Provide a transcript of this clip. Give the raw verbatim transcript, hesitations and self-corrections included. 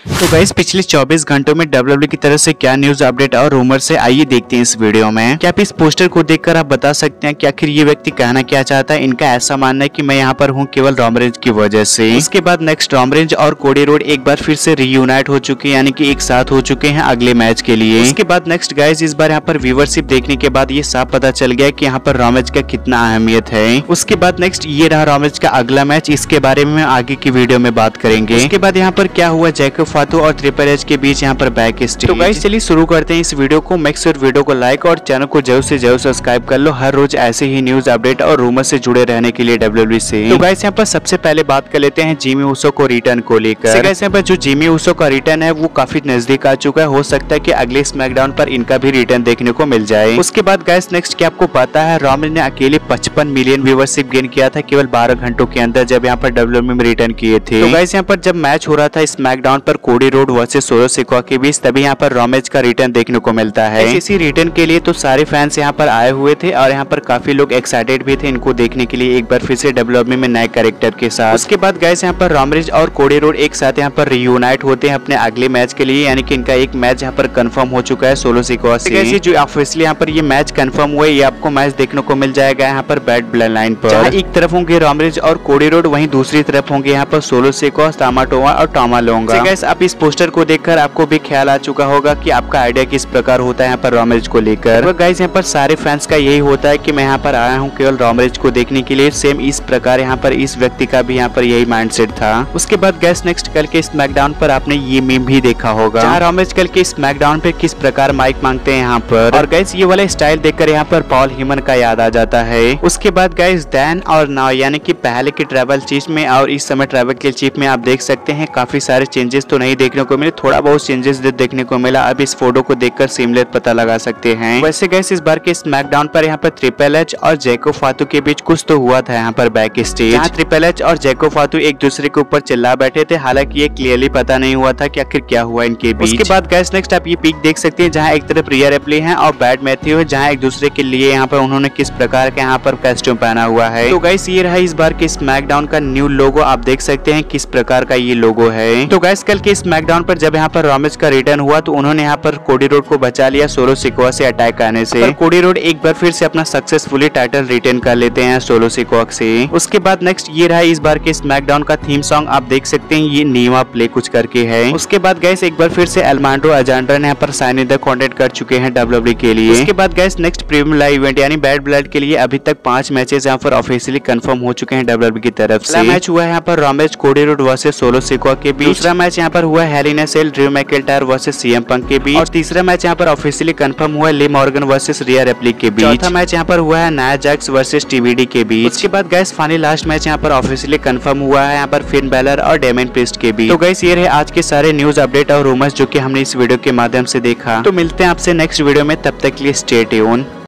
तो गाइस पिछले चौबीस घंटों में डब्ल्यू डब्ल्यू ई की तरफ से क्या न्यूज अपडेट और रूमर से आइए देखते हैं इस वीडियो में। क्या आप इस पोस्टर को देखकर आप बता सकते हैं कि आखिर ये व्यक्ति कहना क्या चाहता है। इनका ऐसा मानना है कि मैं यहाँ पर हूँ केवल रोमन रेंज की वजह से। उसके बाद नेक्स्ट रोमन रेंज और कोडी रोड एक बार फिर से रीयूनाइट हो चुके हैं, यानी कि एक साथ हो चुके हैं अगले मैच के लिए। उसके बाद नेक्स्ट गाइस इस बार यहाँ पर व्यूवरशिप देखने के बाद ये साफ पता चल गया कि यहाँ पर रोमन रेंज का कितना अहमियत है। उसके बाद नेक्स्ट ये रहा रोमन रेंज का अगला मैच, इसके बारे में आगे की वीडियो में बात करेंगे। उसके बाद यहाँ पर क्या हुआ जैकब फातू और ट्रिपल एच के बीच यहाँ पर बैक स्टेज। तो गाइस चलिए शुरू करते हैं इस वीडियो को। मेक श्योर वीडियो को लाइक और चैनल को जरूर से जरूर सब्सक्राइब कर लो हर रोज ऐसे ही न्यूज अपडेट और रूमर से जुड़े रहने के लिए डब्ल्यू डब्ल्यू ई से। तो गाइस यहाँ पर सबसे पहले बात कर लेते हैं जिमी ऊसो को रिटर्न को लेकर। गाइस यहाँ पर जो जिमी ऊसो का रिटर्न है वो काफी नजदीक आ चुका है, हो सकता है कि अगले स्मैकडाउन पर इनका भी रिटर्न देखने को मिल जाए। उसके बाद गाइस नेक्स्ट क्या आपको पता है रोमन ने अकेले पचपन मिलियन व्यूवरशिप गेन किया था केवल बारह घंटों के अंदर जब यहाँ पर डब्ल्यू डब्ल्यू ई में रिटर्न किए थे। तो गाइस यहाँ पर जब मैच हो रहा था स्मैकडाउन पर कोडी रोड वर्सेस सोलो सिकोआ के बीच, तभी यहाँ पर रोमन रेंज का रिटर्न देखने को मिलता है। इसी रिटर्न के लिए तो सारे फैंस यहाँ पर आए हुए थे और यहाँ पर काफी लोग एक्साइटेड भी थे इनको देखने के लिए एक बार फिर से डब्ल्यू डब्ल्यू ई में नए कैरेक्टर के साथ। उसके बाद गाइस यहाँ पर रोमन रेंज और कोडी रोड एक साथ यहाँ पर रियूनाइट होते हैं अपने अगले मैच के लिए, यानी कि इनका एक मैच यहाँ पर कंफर्म हो चुका है सोलो सिकोआ से। जो ऑफिशियली यहाँ पर ये मैच कंफर्म हुआ है, ये आपको मैच देखने को मिल जाएगा यहाँ पर बैड ब्लड लाइन पर, जहाँ एक तरफ होंगे रोमन रेंज और कोडी रोड, वहीं दूसरी तरफ होंगे यहाँ पर सोलो सिकोआ, तामा टोमा और टॉमा लोंगा। गाइस आप इस पोस्टर को देखकर आपको भी ख्याल आ चुका होगा कि आपका आइडिया किस प्रकार होता है यहाँ पर रोमन रेंज को लेकर। तो गाइस यहाँ पर सारे फैंस का यही होता है कि मैं यहाँ पर आया हूँ केवल रोमन रेंज को देखने के लिए। सेम इस प्रकार यहाँ पर इस व्यक्ति का भी यहाँ पर यही माइंडसेट था। उसके बाद गाइस नेक्स्ट कल के स्मैकडाउन पर आपने ये मीम भी देखा होगा जहाँ रोमन रेंज कल के स्मैकडाउन पे किस प्रकार माइक मांगते हैं यहाँ पर, और गाइस ये वाला स्टाइल देखकर यहाँ पर पॉल हेमन का याद आ जाता है। उसके बाद गाइस देन और नाउ यानी कि पहले की ट्रैवल चीफ में और इस समय ट्रैवल के चीफ में आप देख सकते हैं काफी सारे चेंजेस तो नहीं देखने को मिले, थोड़ा बहुत चेंजेस देखने को मिला। अब इस फोटो को देखकर सिमिलर पता लगा सकते हैं। वैसे गाइस इस बार के स्मैकडाउन पर यहाँ पर ट्रिपल एच और जैकब फातू के बीच कुछ तो हुआ था यहाँ पर बैक स्टेज, जहाँ ट्रिपल एच और जैकब फातू एक दूसरे के ऊपर चिल्ला बैठे थे, हालांकि ये क्लियरली पता नहीं हुआ था कि आखिर क्या हुआ इनके बीच। उसके बाद गाइस नेक्स्ट आप ये पिक देख सकते हैं जहाँ एक तरफ रिया रिप्ली है और बैड मैथ्यू है, जहाँ एक दूसरे के लिए यहाँ पर उन्होंने किस प्रकार का यहाँ पर कॉस्ट्यूम पहना हुआ है। तो गाइस ये रहा इस बार के स्मैकडाउन का न्यू लोगो, आप देख सकते हैं किस प्रकार का ये लोगो है। तो गाइस कल के स्मैकडाउन पर जब यहाँ पर रोमन रेंज का रिटर्न हुआ तो उन्होंने यहाँ पर कोडी रोड को बचा लिया सोलो सिकोआ से अटैक करने से। पर कोडी रोड एक बार फिर से अपना सक्सेसफुली टाइटल रिटेन कर लेते हैं सोलो सिकोआ से। उसके बाद नेक्स्ट ये रहा इस बार के स्मैकडाउन का थीम सॉन्ग, आप देख सकते हैं ये नीवा प्ले कुछ करके है। उसके बाद गाइस एक बार फिर से अल्मांड्रो अजांड्रा ने यहाँ पर साइन इन द कॉन्ट्रैक्ट कर चुके हैं डब्ल्यू डब्ल्यू ई के लिए। उसके बाद guys next premium live event यानी बैड ब्लड के लिए अभी तक पांच मैचेस यहाँ पर ऑफिशियली कंफर्म हो चुके हैं डब्ल्यू डब्ल्यू ई की तरफ से। मैच हुआ है यहाँ पर Roman Reigns Cody Rhodes versus Solo Sikoa के बीच। दूसरा मैच यहाँ पर हुआ hell in a cell Drew McIntyre versus CM Punk के बीच, और तीसरा मैच यहाँ पर ऑफिशियली कंफर्म हुआ है Liv Morgan versus Rhea Ripley के बीच। चौथा मैच यहाँ पर हुआ है नाया जैक्स वर्सेस टीवीडी के बीच। उसके बाद गाइस फाइनली लास्ट मैच यहाँ पर ऑफिशियली कंफर्म हुआ है यहाँ पर फिन बैलर और डेमियन प्रीस्ट के बीच। तो गाइस ये रहे आज के सारे न्यूज अपडेट और रूमर्स जो कि हमने इस वीडियो के माध्यम से देखा। तो मिलते हैं आपसे नेक्स्ट वीडियो में, तब तक के लिए स्टे ट्यून।